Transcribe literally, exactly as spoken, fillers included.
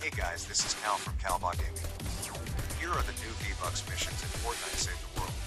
Hey guys, this is Cal from Calbot Gaming. Here are the new VBucks missions in Fortnite Save the World.